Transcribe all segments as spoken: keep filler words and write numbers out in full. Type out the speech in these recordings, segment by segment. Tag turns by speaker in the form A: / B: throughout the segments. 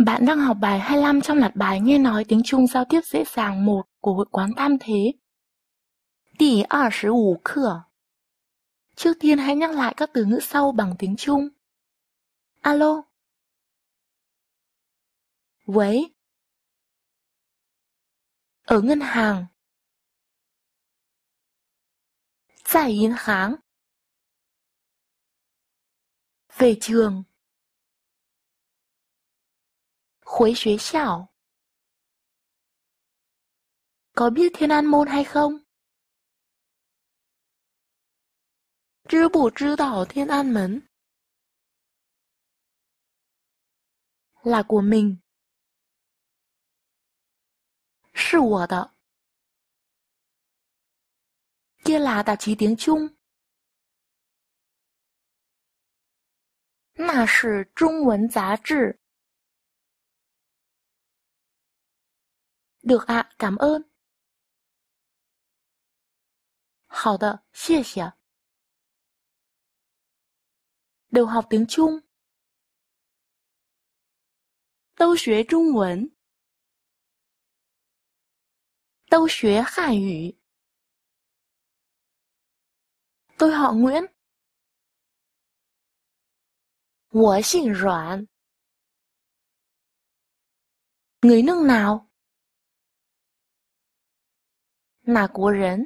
A: Bạn đang học bài hai mươi lăm trong loạt bài nghe nói tiếng Trung giao tiếp dễ dàng một của Hội quán Tam Thế. Tỷ hai mươi lăm课. Trước tiên hãy nhắc lại các từ ngữ sau bằng tiếng Trung. Alo.喂. Ở ngân hàng. Tại银行. Về trường. 回学校. Có biết Thiên An Môn hay không? 知不知道天安门? Là của mình. 是我的. Kia là tạp chí tiếng Trung. 那是中文杂志. Được ạ, cảm ơn. 好的，谢谢. Đều học tiếng Trung. 都学中文. 都学汉语. Tôi họ Nguyễn. 我姓阮. Người nước nào? Là quốc人.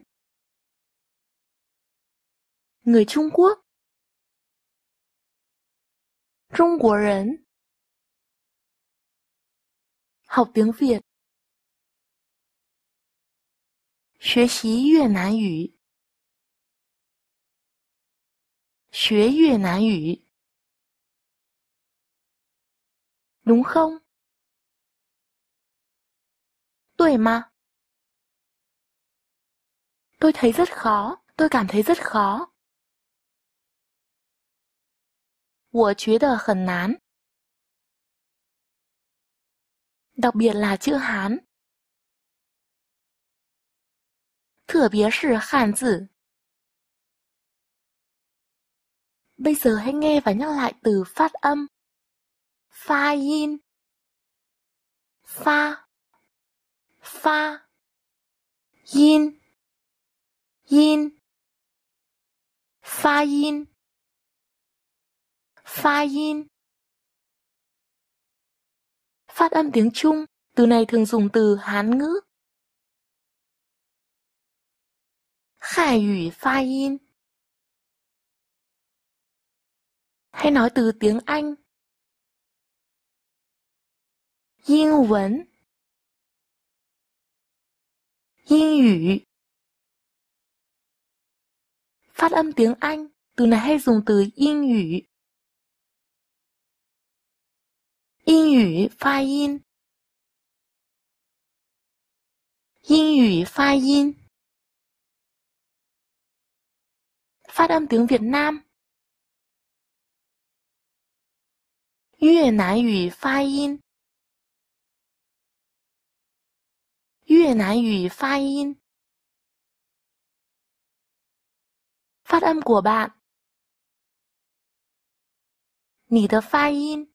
A: Người Trung Quốc. Trung Quốc人. Học tiếng Việt. 学习越南语. 学越南语. Đúng không? 对吗? Tôi thấy rất khó. Tôi cảm thấy rất khó. 我觉得很难. Đặc biệt là chữ Hán. 特别是汉字. Bây giờ hãy nghe và nhắc lại từ phát âm. Pha yin. Pha. Pha. Yin. Yin. Pha yin. Pha yin. Phát âm tiếng Trung, từ này thường dùng từ Hán ngữ. Hàn ngữ pha yin. Hay nói từ tiếng Anh. Yin vấn. Yin ngữ. Phát âm tiếng Anh, từ này hay dùng từ yin ngữ. Yin ngữ pha yin. Yin ngữ pha yin. Phát âm tiếng Việt Nam. Việt Nam ngữ pha yin. Việt Nam ngữ pha yin. Phát âm của bạn. 你的发音.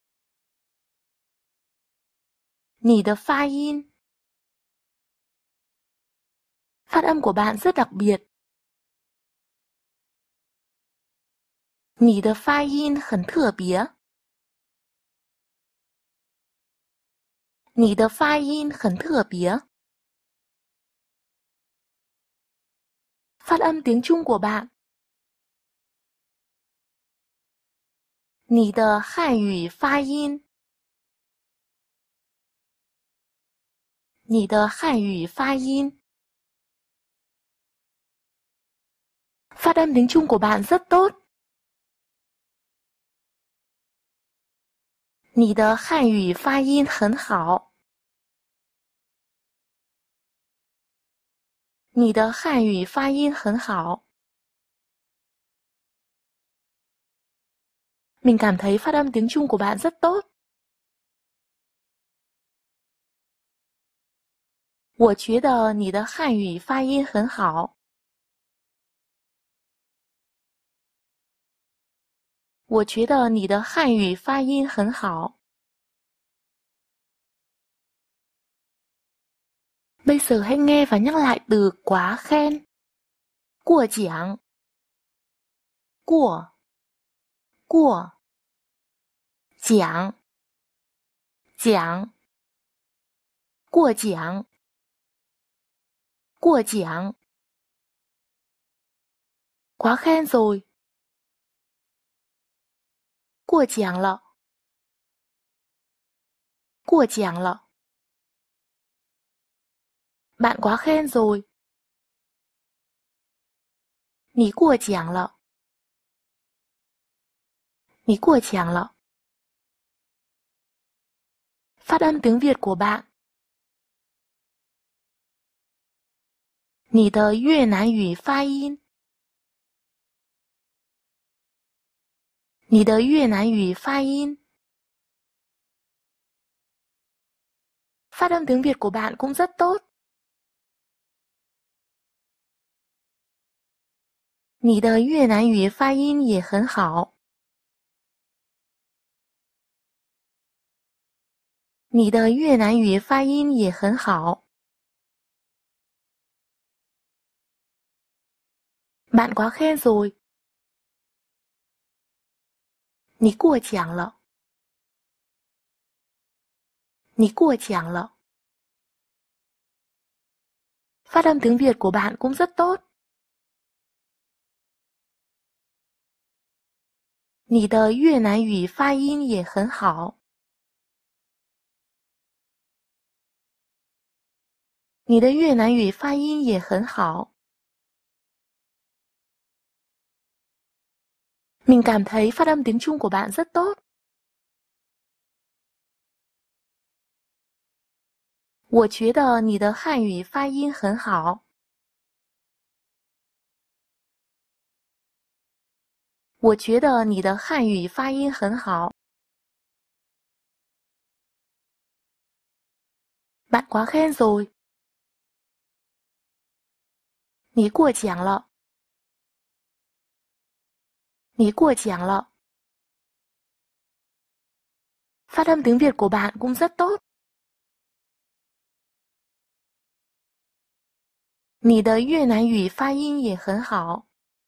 A: 你的发音. Phát âm của bạn rất đặc biệt. 你的发音很特别. 你的发音很特别. Phát âm tiếng Trung của bạn. 你的汉语发音. 你的汉语发音. Phát âm tiếng Trung của bạn rất tốt. 你的汉语发音很好. 你的汉语发音很好. Mình cảm thấy phát âm tiếng Trung của bạn rất tốt. 我觉得你的汉语发音很好. 我觉得你的汉语发音很好. Bây giờ hãy nghe và nhắc lại từ quá khen. Của giảng. Của. Của. Giảng. Giảng. Của giảng. Của giảng. Quá khen rồi. Của giảng lợ. Của giảng lợ. Bạn quá khen rồi. Ní của giảng lợ. Ní của giảng lợ. Phát âm tiếng Việt của bạn. Nǐ de Việt Nam ngữ phát音. Nǐ de Việt Nam ngữ phát音. Phát âm tiếng Việt của bạn cũng rất tốt. Nǐ de Việt Nam ngữ phát音也很好。你的越南语发音也很好。Bạn quá khen rồi. 你过奖了。你过奖了。Phát âm tiếng Việt của bạn cũng rất tốt. 你的越南语发音也很好。你的越南语发音也很好。Mình cảm thấy phát âm tiếng Trung của bạn rất tốt. 我觉得你的汉语发音很好。我觉得你的汉语发音很好。Bạn quá khen rồi. 你过奖了。你过奖了。Phát âm tiếng Việt của bạn cũng rất tốt. 你的越南语发音也很好。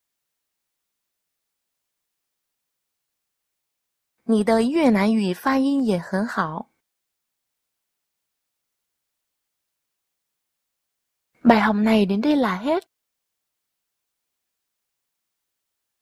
A: 你的越南语发音也很好。Bài học này đến đây là hết.